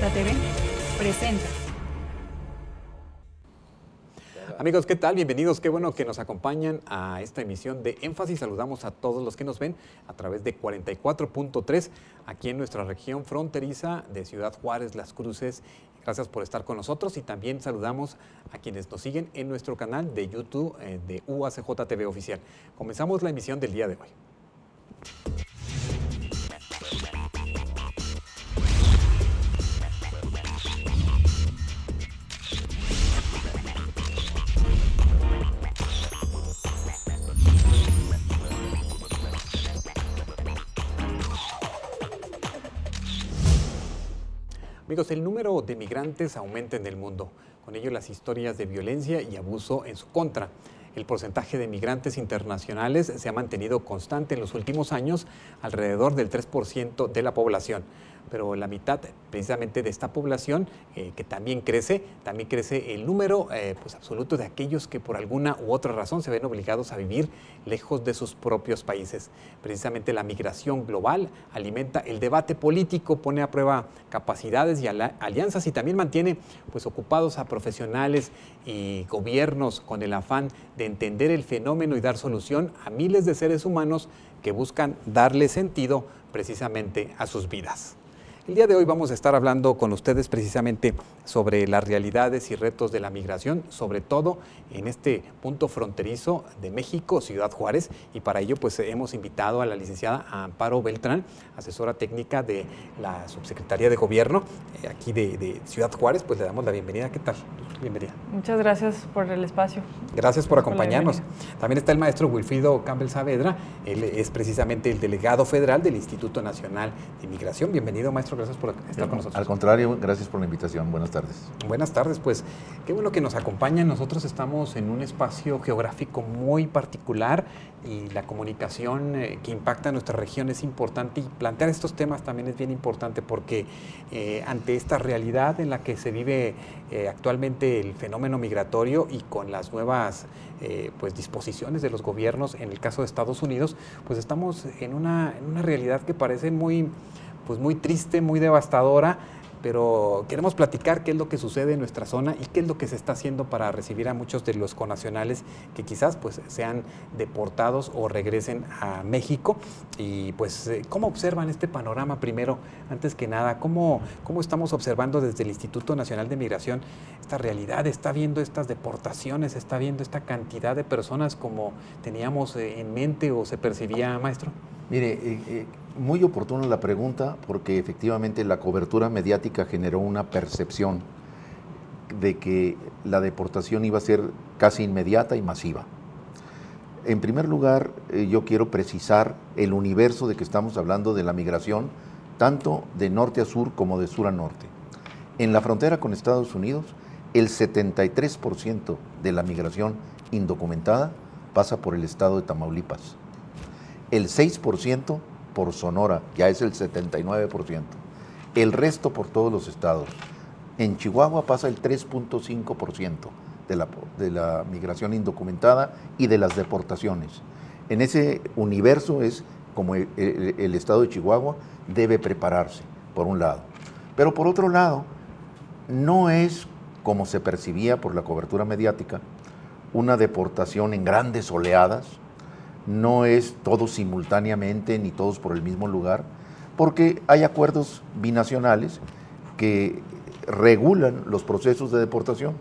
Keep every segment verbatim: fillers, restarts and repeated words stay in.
J T V presenta. Amigos, ¿qué tal? Bienvenidos. Qué bueno que nos acompañan a esta emisión de Énfasis. Saludamos a todos los que nos ven a través de cuarenta y cuatro punto tres aquí en nuestra región fronteriza de Ciudad Juárez, Las Cruces. Gracias por estar con nosotros y también saludamos a quienes nos siguen en nuestro canal de YouTube eh, de U A C J T V Oficial. Comenzamos la emisión del día de hoy. Amigos, el número de migrantes aumenta en el mundo, con ello las historias de violencia y abuso en su contra. El porcentaje de migrantes internacionales se ha mantenido constante en los últimos años, alrededor del tres por ciento de la población. Pero la mitad precisamente de esta población, eh, que también crece, también crece el número eh, pues absoluto de aquellos que por alguna u otra razón se ven obligados a vivir lejos de sus propios países. Precisamente la migración global alimenta el debate político, pone a prueba capacidades y alianzas y también mantiene pues, ocupados a profesionales y gobiernos con el afán de entender el fenómeno y dar solución a miles de seres humanos que buscan darle sentido precisamente a sus vidas. El día de hoy vamos a estar hablando con ustedes precisamente sobre las realidades y retos de la migración, sobre todo en este punto fronterizo de México, Ciudad Juárez, y para ello pues hemos invitado a la licenciada Amparo Beltrán, asesora técnica de la Subsecretaría de Gobierno eh, aquí de, de Ciudad Juárez. Pues le damos la bienvenida. ¿Qué tal? Bienvenida. Muchas gracias por el espacio. Gracias por acompañarnos. También está el maestro Wilfrido Campbell Saavedra, él es precisamente el delegado federal del Instituto Nacional de Migración. Bienvenido, maestro, gracias por estar con nosotros. Al contrario, gracias por la invitación. Buenas tardes. Buenas tardes, pues qué bueno que nos acompañan. Nosotros estamos en un espacio geográfico muy particular y la comunicación eh, que impacta a nuestra región es importante, y plantear estos temas también es bien importante porque eh, ante esta realidad en la que se vive eh, actualmente el fenómeno migratorio y con las nuevas eh, pues, disposiciones de los gobiernos, en el caso de Estados Unidos, pues estamos en una, en una realidad que parece muy, pues, muy triste, muy devastadora, pero queremos platicar qué es lo que sucede en nuestra zona y qué es lo que se está haciendo para recibir a muchos de los connacionales que quizás pues sean deportados o regresen a México. Y pues, ¿cómo observan este panorama primero? Antes que nada, ¿cómo, cómo estamos observando desde el Instituto Nacional de Migración esta realidad? ¿Está viendo estas deportaciones? ¿Está viendo esta cantidad de personas como teníamos en mente o se percibía, maestro? Mire, eh, eh, muy oportuna la pregunta porque efectivamente la cobertura mediática generó una percepción de que la deportación iba a ser casi inmediata y masiva. En primer lugar, eh, yo quiero precisar el universo de que estamos hablando de la migración, tanto de norte a sur como de sur a norte. En la frontera con Estados Unidos, el setenta y tres por ciento de la migración indocumentada pasa por el estado de Tamaulipas. El seis por ciento por Sonora, ya es el setenta y nueve por ciento. El resto por todos los estados. En Chihuahua pasa el tres punto cinco por ciento de la, de la migración indocumentada y de las deportaciones. En ese universo es como el, el, el estado de Chihuahua debe prepararse, por un lado. Pero por otro lado, no es como se percibía por la cobertura mediática, una deportación en grandes oleadas. No es todos simultáneamente ni todos por el mismo lugar, porque hay acuerdos binacionales que regulan los procesos de deportación.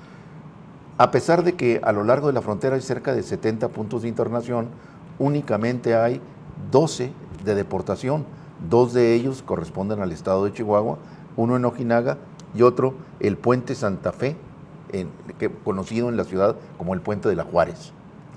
A pesar de que a lo largo de la frontera hay cerca de setenta puntos de internación, únicamente hay doce de deportación. Dos de ellos corresponden al estado de Chihuahua, uno en Ojinaga y otro el Puente Santa Fe, en, que, conocido en la ciudad como el Puente de la Juárez.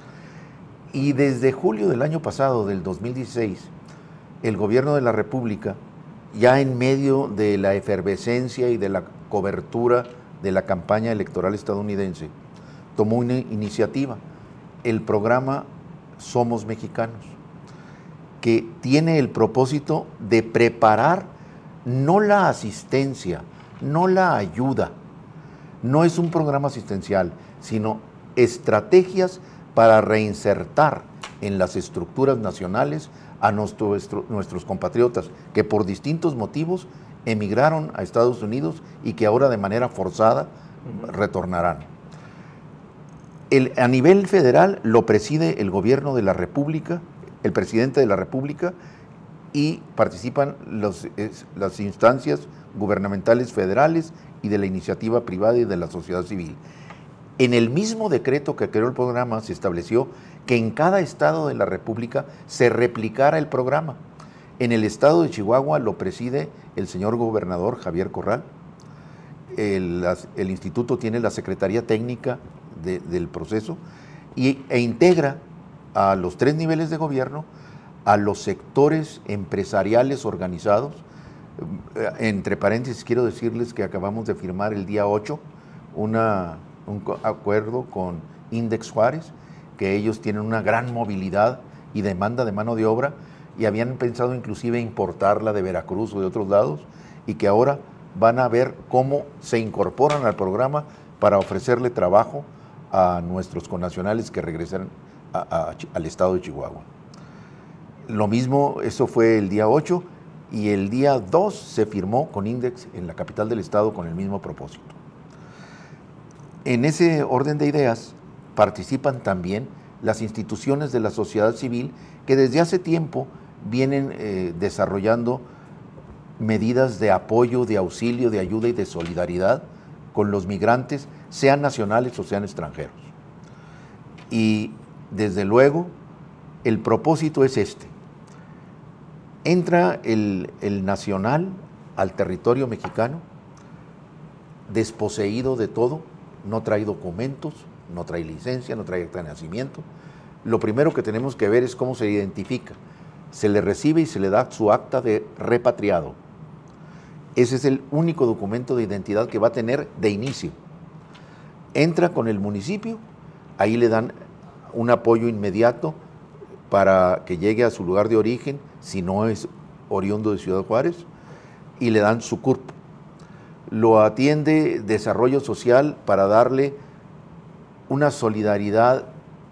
Y desde julio del año pasado, del dos mil dieciséis, el gobierno de la República, ya en medio de la efervescencia y de la cobertura de la campaña electoral estadounidense, tomó una iniciativa, el programa Somos Mexicanos, que tiene el propósito de preparar no la asistencia, no la ayuda, no es un programa asistencial, sino estrategias para reinsertar en las estructuras nacionales a nuestro, nuestros compatriotas que por distintos motivos emigraron a Estados Unidos y que ahora de manera forzada uh-huh. retornarán. El, a nivel federal lo preside el gobierno de la República, el presidente de la República, y participan los, es, las instancias gubernamentales federales y de la iniciativa privada y de la sociedad civil. En el mismo decreto que creó el programa se estableció que en cada estado de la República se replicara el programa. En el estado de Chihuahua lo preside el señor gobernador Javier Corral. El, las, el instituto tiene la secretaría técnica de, del proceso y, e integra a los tres niveles de gobierno, a los sectores empresariales organizados. Entre paréntesis, quiero decirles que acabamos de firmar el día ocho una, un acuerdo con Index Juárez, que ellos tienen una gran movilidad y demanda de mano de obra, y habían pensado inclusive importarla de Veracruz o de otros lados, y que ahora van a ver cómo se incorporan al programa para ofrecerle trabajo a nuestros connacionales que regresan a, a, al estado de Chihuahua. Lo mismo, eso fue el día ocho, y el día dos se firmó con Index en la capital del estado con el mismo propósito. En ese orden de ideas participan también las instituciones de la sociedad civil que desde hace tiempo vienen eh, desarrollando medidas de apoyo, de auxilio, de ayuda y de solidaridad con los migrantes, sean nacionales o sean extranjeros. Y desde luego el propósito es este. Entra el, el nacional al territorio mexicano, desposeído de todo, no trae documentos, no trae licencia, no trae acta de nacimiento. Lo primero que tenemos que ver es cómo se identifica. Se le recibe y se le da su acta de repatriado. Ese es el único documento de identidad que va a tener de inicio. Entra con el municipio, ahí le dan un apoyo inmediato para que llegue a su lugar de origen, si no es oriundo de Ciudad Juárez, y le dan su C U R P. Lo atiende Desarrollo Social para darle una solidaridad,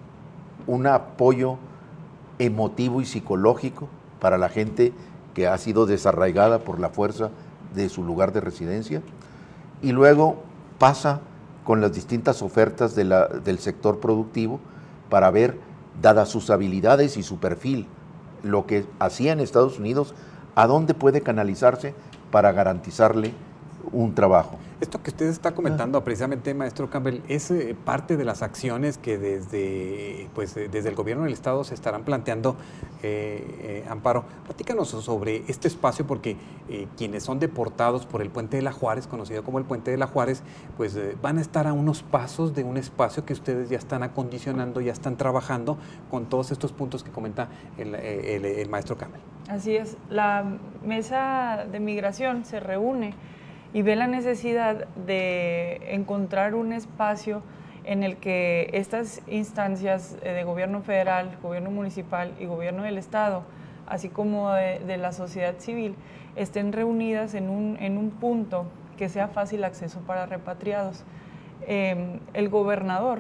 un apoyo emotivo y psicológico para la gente que ha sido desarraigada por la fuerza de su lugar de residencia, y luego pasa con las distintas ofertas de la, del sector productivo para ver, dadas sus habilidades y su perfil, lo que hacía en Estados Unidos, a dónde puede canalizarse para garantizarle un trabajo. Esto que usted está comentando, ah. precisamente, maestro Campbell, es eh, parte de las acciones que desde, pues, eh, desde el gobierno del Estado se estarán planteando. eh, eh, Amparo, platícanos sobre este espacio, porque eh, quienes son deportados por el Puente de la Juárez, conocido como el Puente de la Juárez, pues eh, van a estar a unos pasos de un espacio que ustedes ya están acondicionando, ya están trabajando con todos estos puntos que comenta el, el, el maestro Campbell. Así es, la mesa de migración se reúne y ve la necesidad de encontrar un espacio en el que estas instancias de gobierno federal, gobierno municipal y gobierno del estado, así como de, de la sociedad civil, estén reunidas en un, en un punto que sea fácil acceso para repatriados. Eh, el gobernador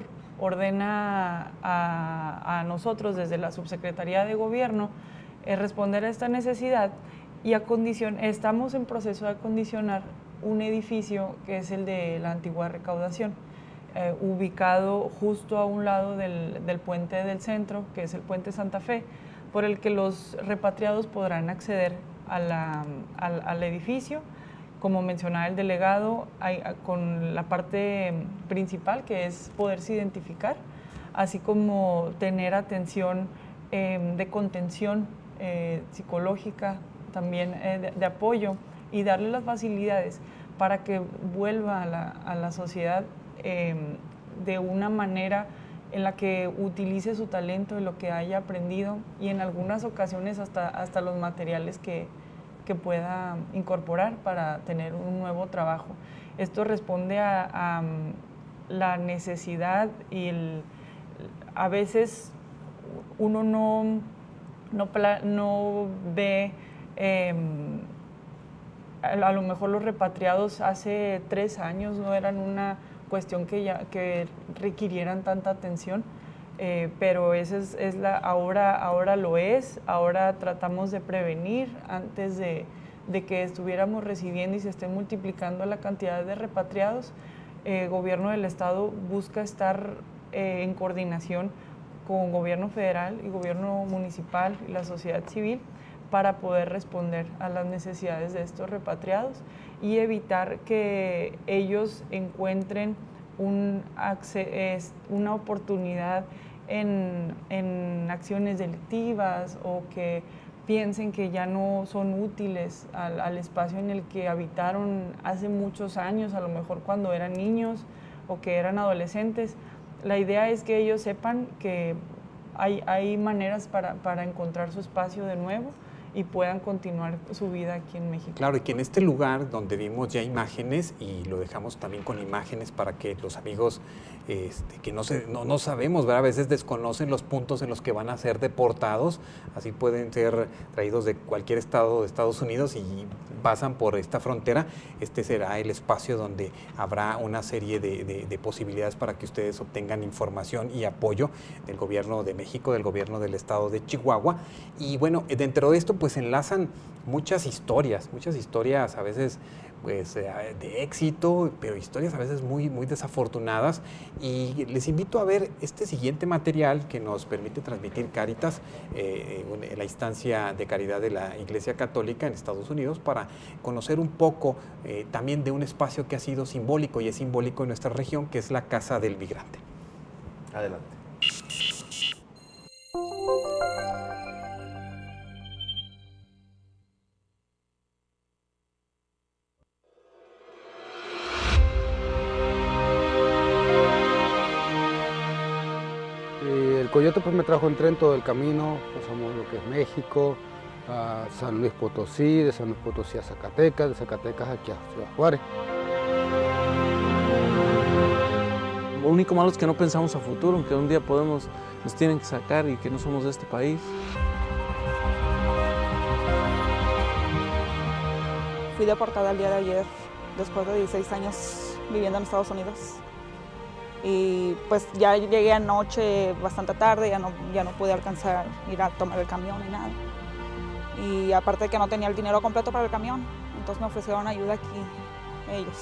ordena a, a nosotros desde la Subsecretaría de Gobierno eh, responder a esta necesidad, y acondicion, estamos en proceso de acondicionar un edificio que es el de la antigua recaudación, eh, ubicado justo a un lado del, del puente del centro, que es el puente Santa Fe, por el que los repatriados podrán acceder a la, al, al edificio. Como mencionaba el delegado, hay, con la parte principal, que es poderse identificar, así como tener atención eh, de contención eh, psicológica, también eh, de, de apoyo, y darle las facilidades para que vuelva a la, a la sociedad eh, de una manera en la que utilice su talento y lo que haya aprendido, y en algunas ocasiones hasta, hasta los materiales que, que pueda incorporar para tener un nuevo trabajo. Esto responde a, a la necesidad, y el, a veces uno no, no, no ve eh, a lo mejor los repatriados hace tres años no eran una cuestión que, ya, que requirieran tanta atención, eh, pero esa es, es la, ahora, ahora lo es. Ahora tratamos de prevenir antes de, de que estuviéramos recibiendo y se esté multiplicando la cantidad de repatriados, el gobierno del estado busca estar eh, en coordinación con gobierno federal y gobierno municipal y la sociedad civil para poder responder a las necesidades de estos repatriados y evitar que ellos encuentren un una oportunidad en, en acciones delictivas o que piensen que ya no son útiles al, al espacio en el que habitaron hace muchos años, a lo mejor cuando eran niños o que eran adolescentes. La idea es que ellos sepan que hay, hay maneras para, para encontrar su espacio de nuevo y puedan continuar su vida aquí en México. Claro, y que en este lugar donde vimos ya imágenes, y lo dejamos también con imágenes para que los amigos este, que no, se, no, no sabemos, ¿verdad? A veces desconocen los puntos en los que van a ser deportados, así pueden ser traídos de cualquier estado de Estados Unidos y pasan por esta frontera. Este será el espacio donde habrá una serie de, de, de posibilidades para que ustedes obtengan información y apoyo del gobierno de México, del gobierno del estado de Chihuahua. Y bueno, dentro de esto pues enlazan muchas historias, muchas historias a veces pues de éxito, pero historias a veces muy, muy desafortunadas. Y les invito a ver este siguiente material que nos permite transmitir Cáritas, eh, la instancia de caridad de la Iglesia Católica en Estados Unidos, para conocer un poco eh, también de un espacio que ha sido simbólico y es simbólico en nuestra región, que es la Casa del Migrante. Adelante. El Coyote pues me trajo en tren todo el camino, pasamos lo que es México, a San Luis Potosí, de San Luis Potosí a Zacatecas, de Zacatecas aquí a Ciudad Juárez. Lo único malo es que no pensamos a futuro, que un día podemos, nos tienen que sacar y que no somos de este país. Fui deportada el día de ayer, después de dieciséis años viviendo en Estados Unidos. Y pues ya llegué anoche bastante tarde, ya no, ya no pude alcanzar ir a tomar el camión ni nada. Y aparte de que no tenía el dinero completo para el camión, entonces me ofrecieron ayuda aquí ellos.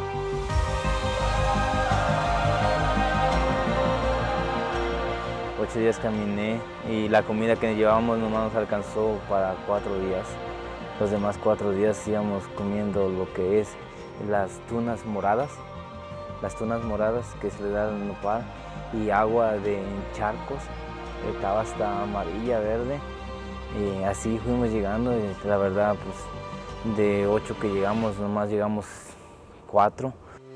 Ocho días caminé y la comida que llevábamos nomás nos alcanzó para cuatro días. Los demás cuatro días íbamos comiendo lo que es las tunas moradas, las tunas moradas que se le da al nopal y agua de charcos, estaba hasta amarilla, verde. Y así fuimos llegando y la verdad, pues de ocho que llegamos, nomás llegamos cuatro.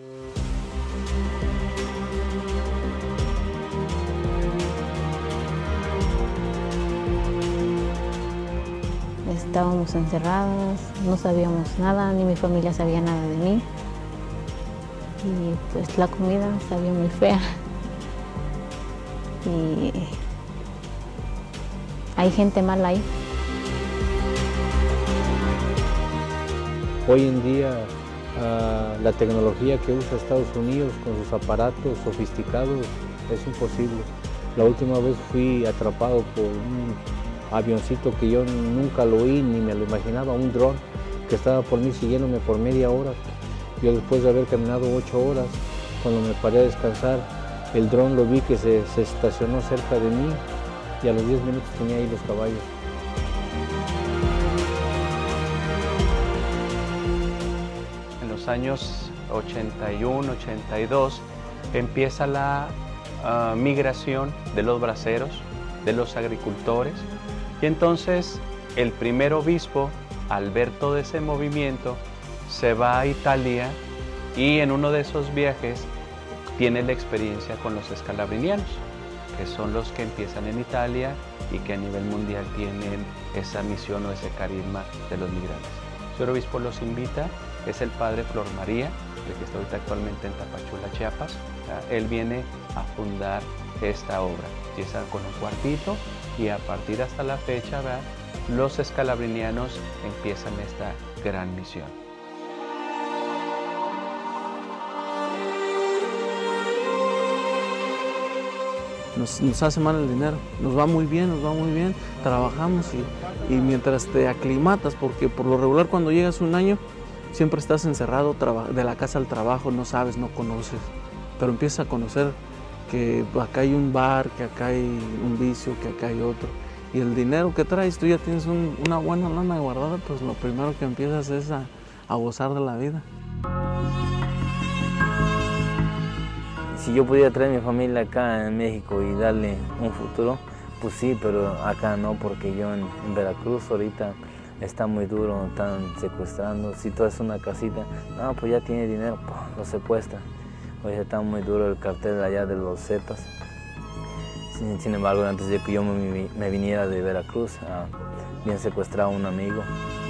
Estábamos encerrados, no sabíamos nada, ni mi familia sabía nada de mí. Y pues la comida sabía muy fea. Y hay gente mala ahí. Hoy en día uh, la tecnología que usa Estados Unidos con sus aparatos sofisticados es imposible. La última vez fui atrapado por un avioncito que yo nunca lo oí ni me lo imaginaba, un dron que estaba por mí siguiéndome por media hora. Yo después de haber caminado ocho horas, cuando me paré a descansar, el dron lo vi que se, se estacionó cerca de mí y a los diez minutos tenía ahí los caballos. En los años ochenta y uno, ochenta y dos empieza la uh, migración de los braceros, de los agricultores, y entonces el primer obispo, al ver todo ese movimiento, se va a Italia y en uno de esos viajes tiene la experiencia con los escalabrinianos, que son los que empiezan en Italia y que a nivel mundial tienen esa misión o ese carisma de los migrantes. El señor obispo los invita, es el padre Flor María, el que está ahorita actualmente en Tapachula, Chiapas. Él viene a fundar esta obra. Empieza con un cuartito y a partir hasta la fecha, ¿verdad?, los escalabrinianos empiezan esta gran misión. nos, nos hace mal el dinero. Nos va muy bien, nos va muy bien, trabajamos y, y mientras te aclimatas, porque por lo regular cuando llegas un año siempre estás encerrado de la casa al trabajo, no sabes, no conoces, pero empiezas a conocer que acá hay un bar, que acá hay un vicio, que acá hay otro. Y el dinero que traes, tú ya tienes un, una buena lana guardada, pues lo primero que empiezas es a, a gozar de la vida. Si yo pudiera traer a mi familia acá en México y darle un futuro, pues sí, pero acá no, porque yo en, en Veracruz ahorita está muy duro, están secuestrando. Si tú haces una casita, no, pues ya tiene dinero, pues, lo secuestran. Hoy está muy duro el cartel allá de los Zetas. Sin, sin embargo, antes de que yo me, me viniera de Veracruz, ah, bien secuestrado a un amigo.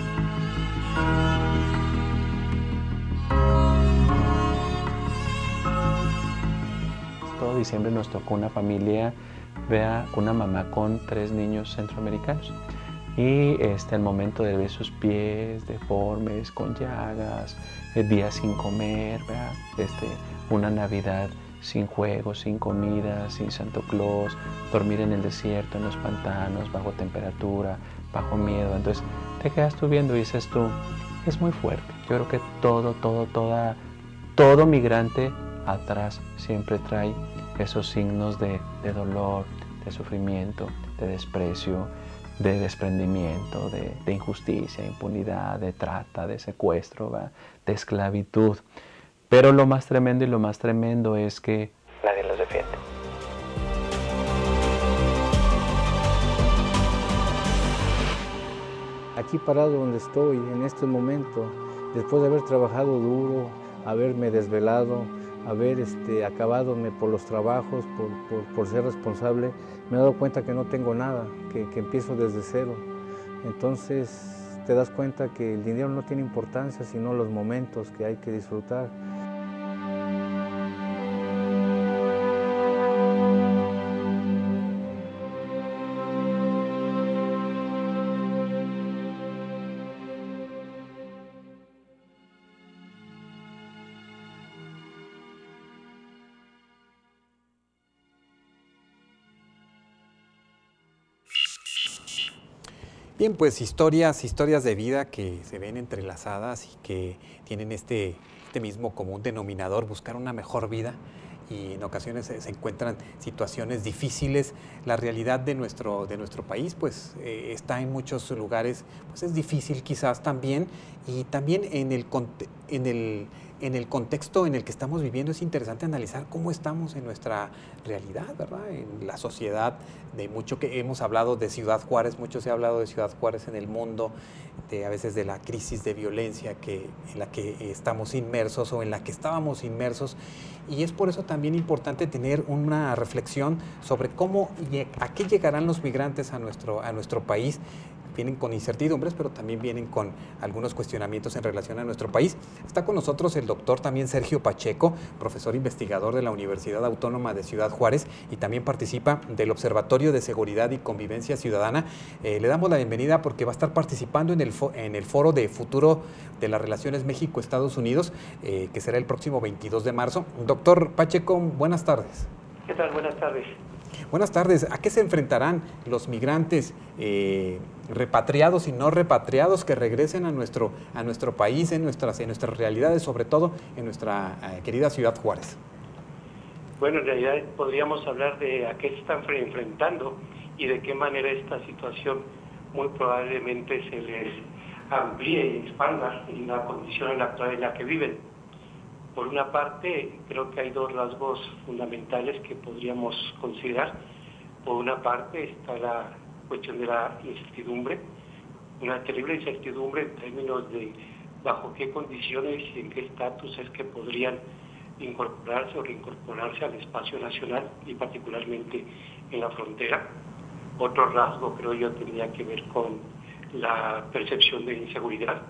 Todo diciembre nos tocó una familia, vea, una mamá con tres niños centroamericanos. Y este, el momento de ver sus pies deformes, con llagas, días sin comer, vea, este, una Navidad sin juegos, sin comida, sin Santo Claus, dormir en el desierto, en los pantanos, bajo temperatura, bajo miedo. Entonces te quedas tú viendo y dices tú, es muy fuerte. Yo creo que todo, todo, toda, todo migrante atrás siempre trae esos signos de, de dolor, de sufrimiento, de desprecio, de desprendimiento, de, de injusticia, impunidad, de trata, de secuestro, ¿va? De esclavitud. Pero lo más tremendo y lo más tremendo es que nadie los defiende. Aquí parado donde estoy en este momento, después de haber trabajado duro, haberme desvelado, haber este, acabadome por los trabajos, por, por, por ser responsable, me he dado cuenta que no tengo nada, que, que empiezo desde cero. Entonces te das cuenta que el dinero no tiene importancia, sino los momentos que hay que disfrutar. Bien, pues historias, historias de vida que se ven entrelazadas y que tienen este, este mismo común denominador, buscar una mejor vida, y en ocasiones se, se encuentran situaciones difíciles. La realidad de nuestro, de nuestro país pues eh, está en muchos lugares, pues es difícil quizás también, y también en el, en el En el contexto en el que estamos viviendo es interesante analizar cómo estamos en nuestra realidad, ¿verdad? En la sociedad, de mucho que hemos hablado de Ciudad Juárez, mucho se ha hablado de Ciudad Juárez en el mundo, de, a veces de la crisis de violencia que, en la que estamos inmersos o en la que estábamos inmersos, y es por eso también importante tener una reflexión sobre cómo, a qué llegarán los migrantes a nuestro, a nuestro país. Vienen con incertidumbres, pero también vienen con algunos cuestionamientos en relación a nuestro país. Está con nosotros el doctor también Sergio Pacheco, profesor investigador de la Universidad Autónoma de Ciudad Juárez, y también participa del Observatorio de Seguridad y Convivencia Ciudadana. Eh, le damos la bienvenida porque va a estar participando en el, fo en el Foro de Futuro de las Relaciones México-Estados Unidos, eh, que será el próximo veintidós de marzo. Doctor Pacheco, buenas tardes. ¿Qué tal? Buenas tardes. Buenas tardes. ¿A qué se enfrentarán los migrantes eh, repatriados y no repatriados que regresen a nuestro, a nuestro país, en nuestras, en nuestras realidades, sobre todo en nuestra eh, querida Ciudad Juárez? Bueno, en realidad podríamos hablar de a qué se están enfrentando y de qué manera esta situación muy probablemente se les amplíe y expanda en la condición en la actual en la que viven. Por una parte, creo que hay dos rasgos fundamentales que podríamos considerar. Por una parte está la cuestión de la incertidumbre, una terrible incertidumbre en términos de bajo qué condiciones y en qué estatus es que podrían incorporarse o reincorporarse al espacio nacional y particularmente en la frontera. Otro rasgo, creo yo, tendría que ver con la percepción de inseguridad.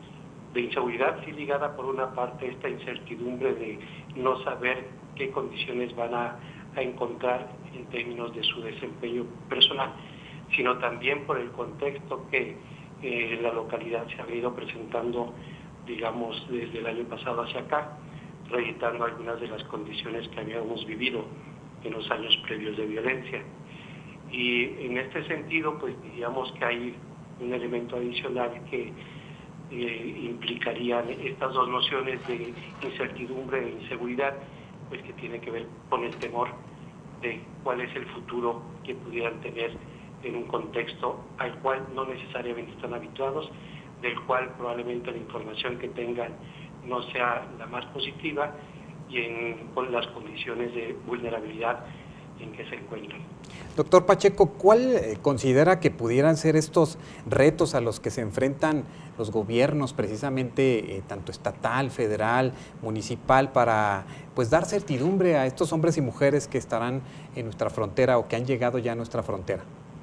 De inseguridad sí ligada por una parte a esta incertidumbre de no saber qué condiciones van a, a encontrar en términos de su desempeño personal, sino también por el contexto que eh, la localidad se ha ido presentando, digamos, desde el año pasado hacia acá, reeditando algunas de las condiciones que habíamos vivido en los años previos de violencia. Y en este sentido, pues diríamos que hay un elemento adicional que eh, implicarían estas dos nociones de incertidumbre e inseguridad, pues que tiene que ver con el temor de cuál es el futuro que pudieran tener en un contexto al cual no necesariamente están habituados, del cual probablemente la información que tengan no sea la más positiva y en, con las condiciones de vulnerabilidad en que se encuentran. Doctor Pacheco, ¿cuál eh, considera que pudieran ser estos retos a los que se enfrentan los gobiernos, precisamente eh, tanto estatal, federal, municipal, para pues dar certidumbre a estos hombres y mujeres que estarán en nuestra frontera o que han llegado ya a nuestra frontera?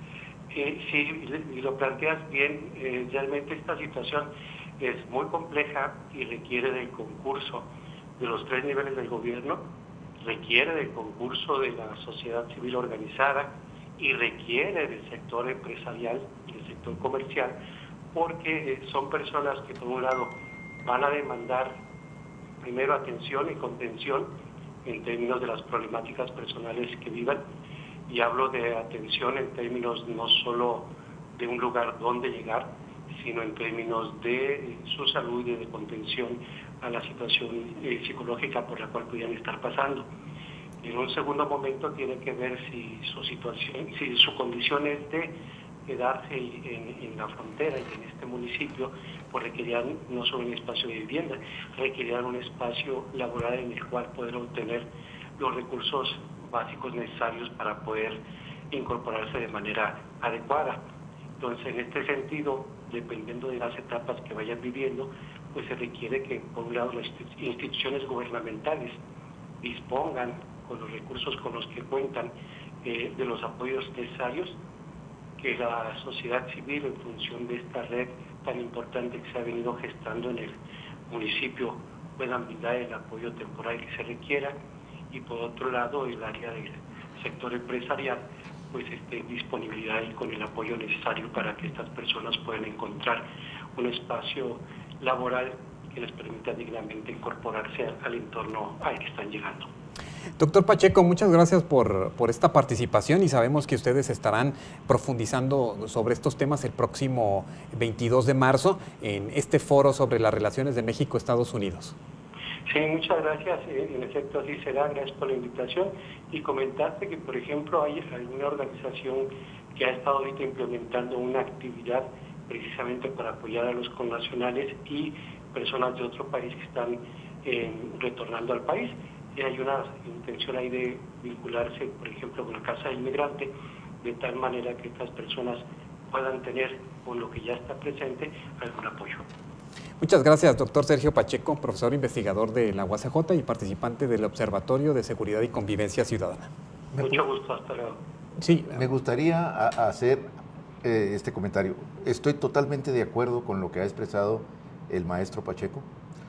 Eh, sí, y lo planteas bien, eh, realmente esta situación es muy compleja y requiere del concurso de los tres niveles del gobierno, requiere del concurso de la sociedad civil organizada y requiere del sector empresarial y del sector comercial, porque eh, son personas que por un lado van a demandar primero atención y contención en términos de las problemáticas personales que vivan, y hablo de atención en términos no solo de un lugar donde llegar, sino en términos de su salud y de contención a la situación eh, psicológica por la cual pudieran estar pasando. En un segundo momento tiene que ver si su situación, si su condición es de quedarse en, en la frontera y en este municipio, pues requerirán no solo un espacio de vivienda, requerirán un espacio laboral en el cual poder obtener los recursos básicos necesarios para poder incorporarse de manera adecuada. Entonces, en este sentido, dependiendo de las etapas que vayan viviendo, pues se requiere que, por un lado, las instituciones gubernamentales dispongan con los recursos con los que cuentan eh, de los apoyos necesarios, que la sociedad civil, en función de esta red tan importante que se ha venido gestando en el municipio, puedan brindar el apoyo temporal que se requiera, y por otro lado el área del sector empresarial pues esté en disponibilidad y con el apoyo necesario para que estas personas puedan encontrar un espacio laboral que les permita dignamente incorporarse al entorno al que están llegando. Doctor Pacheco, muchas gracias por, por esta participación, y sabemos que ustedes estarán profundizando sobre estos temas el próximo veintidós de marzo en este foro sobre las relaciones de México-Estados Unidos. Sí, muchas gracias. En efecto, así será. Gracias por la invitación. Y comentarte que, por ejemplo, hay alguna organización que ha estado ahorita implementando una actividad precisamente para apoyar a los connacionales y personas de otro país que están eh, retornando al país. Y hay una intención ahí de vincularse, por ejemplo, con la Casa del Inmigrante, de tal manera que estas personas puedan tener, con lo que ya está presente, algún apoyo. Muchas gracias, doctor Sergio Pacheco, profesor investigador de la U A C J y participante del Observatorio de Seguridad y Convivencia Ciudadana. Mucho gusto, hasta luego. Sí, me gustaría a, a hacer eh, este comentario. Estoy totalmente de acuerdo con lo que ha expresado el maestro Pacheco,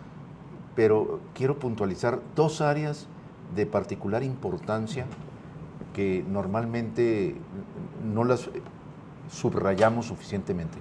pero quiero puntualizar dos áreas de particular importancia que normalmente no las subrayamos suficientemente.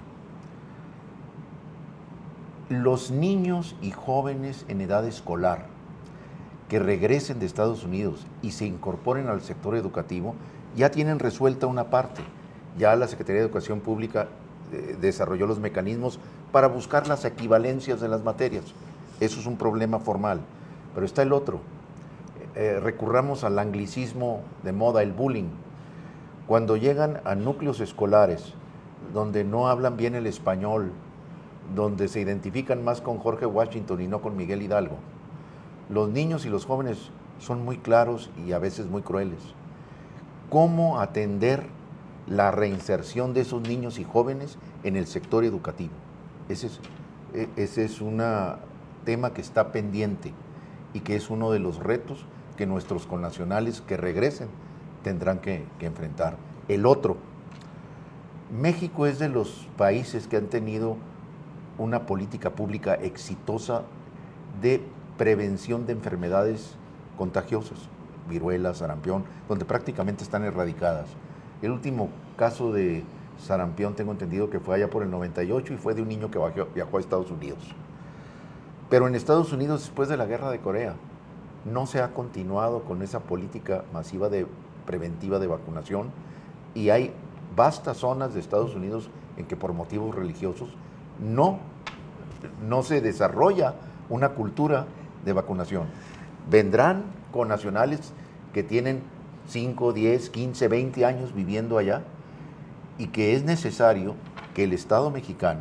Los niños y jóvenes en edad escolar que regresen de Estados Unidos y se incorporen al sector educativo ya tienen resuelta una parte. Ya la Secretaría de Educación Pública eh, desarrolló los mecanismos para buscar las equivalencias de las materias. Eso es un problema formal. Pero está el otro. Eh, recurramos al anglicismo de moda, el bullying. Cuando llegan a núcleos escolares donde no hablan bien el español, donde se identifican más con Jorge Washington y no con Miguel Hidalgo, los niños y los jóvenes son muy claros y a veces muy crueles. ¿Cómo atender la reinserción de esos niños y jóvenes en el sector educativo? Ese es, ese es un tema que está pendiente y que es uno de los retos que nuestros connacionales que regresen tendrán que, que enfrentar. El otro, México es de los países que han tenido una política pública exitosa de prevención de enfermedades contagiosas, viruela, sarampión, donde prácticamente están erradicadas. El último caso de sarampión tengo entendido que fue allá por el noventa y ocho y fue de un niño que viajó, viajó a Estados Unidos. Pero en Estados Unidos, después de la guerra de Corea, no se ha continuado con esa política masiva de preventiva de vacunación y hay vastas zonas de Estados Unidos en que por motivos religiosos no, no se desarrolla una cultura de vacunación. Vendrán connacionales que tienen cinco, diez, quince, veinte años viviendo allá y que es necesario que el Estado mexicano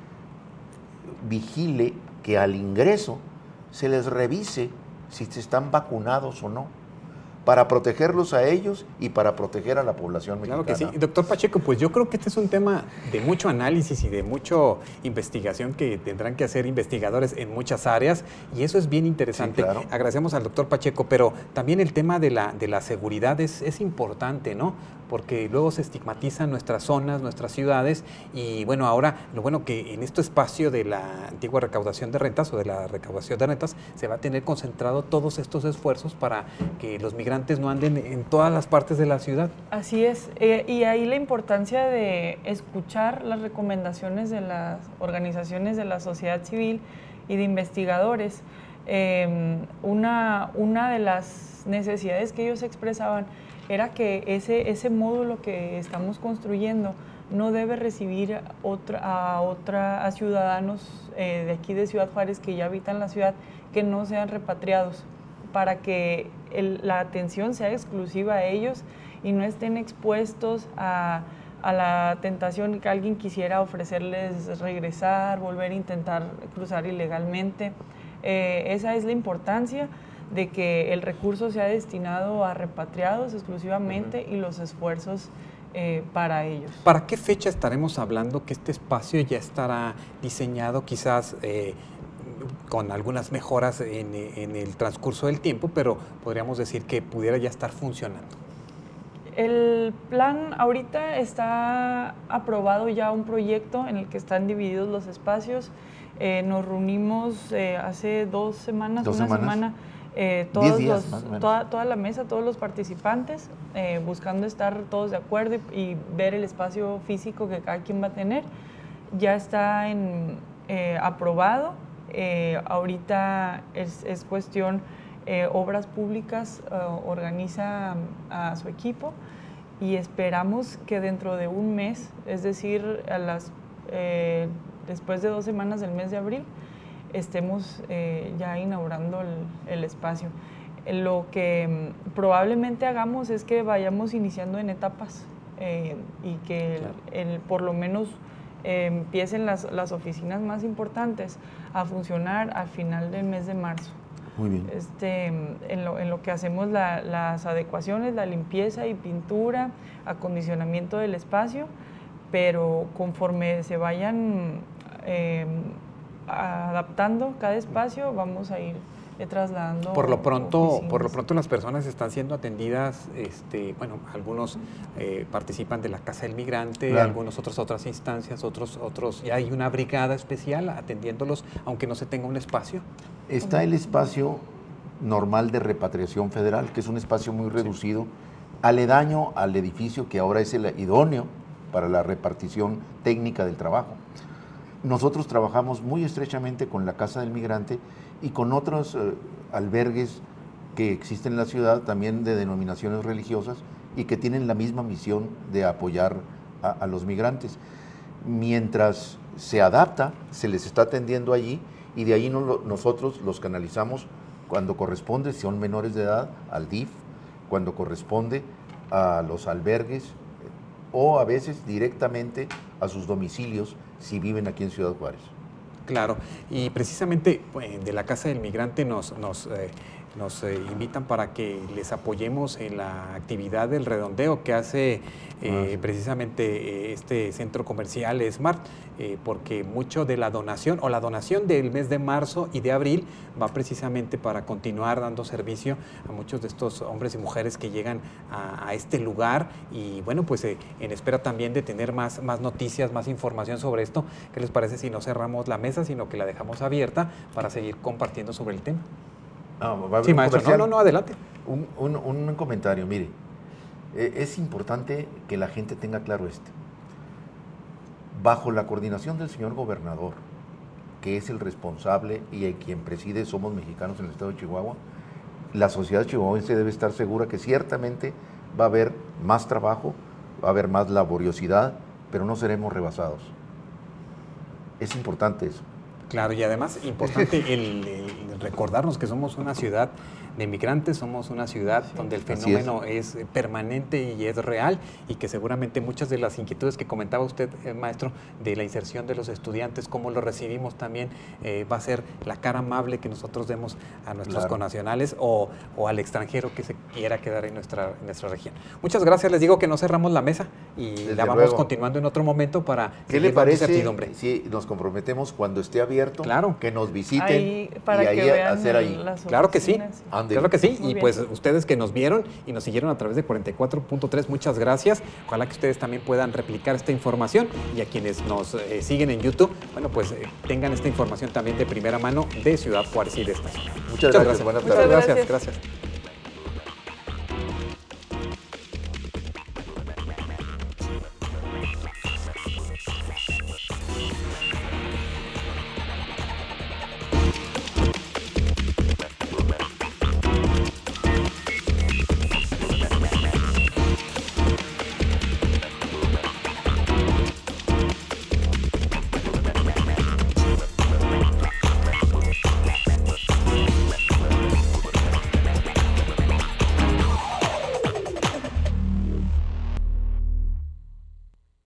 vigile que al ingreso se les revise si están vacunados o no, para protegerlos a ellos y para proteger a la población mexicana. Claro que sí. Doctor Pacheco, pues yo creo que este es un tema de mucho análisis y de mucha investigación que tendrán que hacer investigadores en muchas áreas y eso es bien interesante. Sí, claro. Agradecemos al doctor Pacheco, pero también el tema de la, de la seguridad es, es importante, ¿no? Porque luego se estigmatizan nuestras zonas, nuestras ciudades y bueno, ahora lo bueno que en este espacio de la antigua recaudación de rentas o de la recaudación de rentas se va a tener concentrado todos estos esfuerzos para que los migrantes no anden en todas las partes de la ciudad. Así es, eh, y ahí la importancia de escuchar las recomendaciones de las organizaciones de la sociedad civil y de investigadores. Eh, una, una de las necesidades que ellos expresaban era que ese, ese módulo que estamos construyendo no debe recibir otra, a, otra, a ciudadanos eh, de aquí de Ciudad Juárez que ya habitan la ciudad, que no sean repatriados, para que el, la atención sea exclusiva a ellos y no estén expuestos a, a la tentación que alguien quisiera ofrecerles regresar, volver a intentar cruzar ilegalmente. Eh, esa es la importancia de que el recurso sea destinado a repatriados exclusivamente uh-huh. y los esfuerzos eh, para ellos. ¿Para qué fecha estaremos hablando que este espacio ya estará diseñado quizás eh, con algunas mejoras en, en el transcurso del tiempo, pero podríamos decir que pudiera ya estar funcionando? El plan ahorita está aprobado ya un proyecto en el que están divididos los espacios. Eh, nos reunimos eh, hace dos semanas, ¿Dos una semanas? semana. Eh, todos días, los, toda, toda la mesa, todos los participantes, eh, buscando estar todos de acuerdo y, y ver el espacio físico que cada quien va a tener. Ya está en, eh, aprobado. Eh, ahorita es, es cuestión, eh, Obras Públicas eh, organiza a su equipo y esperamos que dentro de un mes, es decir, a las, eh, después de dos semanas del mes de abril, estemos eh, ya inaugurando el, el espacio. Lo que mm, probablemente hagamos es que vayamos iniciando en etapas eh, y que claro. el, el, por lo menos eh, empiecen las, las oficinas más importantes a funcionar al final del mes de marzo. Muy bien. Este, en, lo, en lo que hacemos la, las adecuaciones, la limpieza y pintura, acondicionamiento del espacio, pero conforme se vayan eh, adaptando cada espacio, vamos a ir trasladando. Por lo pronto, oficinas. por lo pronto las personas están siendo atendidas, este, bueno, algunos eh, participan de la Casa del Migrante, claro. algunos otros otras instancias, otros otros ya hay una brigada especial atendiéndolos, aunque no se tenga un espacio. Está el espacio normal de repatriación federal, que es un espacio muy reducido, sí. aledaño al edificio que ahora es el idóneo para la repartición técnica del trabajo. Nosotros trabajamos muy estrechamente con la Casa del Migrante y con otros eh, albergues que existen en la ciudad, también de denominaciones religiosas, y que tienen la misma misión de apoyar a, a los migrantes. Mientras se adapta, se les está atendiendo allí, y de ahí no lo, nosotros los canalizamos cuando corresponde, si son menores de edad, al D I F, cuando corresponde a los albergues, o a veces directamente a sus domicilios, si viven aquí en Ciudad Juárez. Claro, y precisamente pues, de la Casa del Migrante nos, nos, eh, nos eh, invitan para que les apoyemos en la actividad del redondeo que hace eh, ah, sí. precisamente eh, este centro comercial Smart, eh, porque mucho de la donación o la donación del mes de marzo y de abril va precisamente para continuar dando servicio a muchos de estos hombres y mujeres que llegan a, a este lugar y bueno, pues eh, en espera también de tener más, más noticias, más información sobre esto. ¿Qué les parece si no cerramos la mesa, sino que la dejamos abierta para seguir compartiendo sobre el tema? No, va a sí, maestro, no, no, no, adelante. Un, un, un comentario, mire, eh, es importante que la gente tenga claro esto. Bajo la coordinación del señor gobernador, que es el responsable y el quien preside Somos Mexicanos en el estado de Chihuahua, la sociedad chihuahuense debe estar segura que ciertamente va a haber más trabajo, va a haber más laboriosidad, pero no seremos rebasados. Es importante eso. Claro, y además importante el, el recordarnos que somos una ciudad de migrantes, somos una ciudad sí. donde el fenómeno es. es permanente y es real, y que seguramente muchas de las inquietudes que comentaba usted, eh, maestro, de la inserción de los estudiantes, cómo lo recibimos también, eh, va a ser la cara amable que nosotros demos a nuestros claro. connacionales o, o al extranjero que se quiera quedar en nuestra, en nuestra región. Muchas gracias, les digo que no cerramos la mesa y Desde la vamos luego. continuando en otro momento para ¿Qué le parece si nos comprometemos cuando esté abierto, claro. que nos visiten ahí, para y ahí que vean hacer ahí? Claro que sí. Ande. Claro que sí, Muy y bien. pues ustedes que nos vieron y nos siguieron a través de cuarenta y cuatro punto tres, muchas gracias. Ojalá que ustedes también puedan replicar esta información, y a quienes nos eh, siguen en YouTube, bueno, pues eh, tengan esta información también de primera mano de Ciudad Juárez y de esta zona. Muchas, Muchas gracias. gracias. Buenas tardes. Muchas gracias. gracias.